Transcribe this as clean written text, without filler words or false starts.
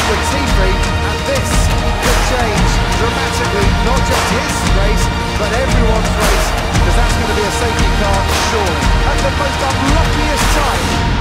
with T3, and this could change dramatically, not just his race, but everyone's race, because that's going to be a safety car, surely. At the most unluckiest time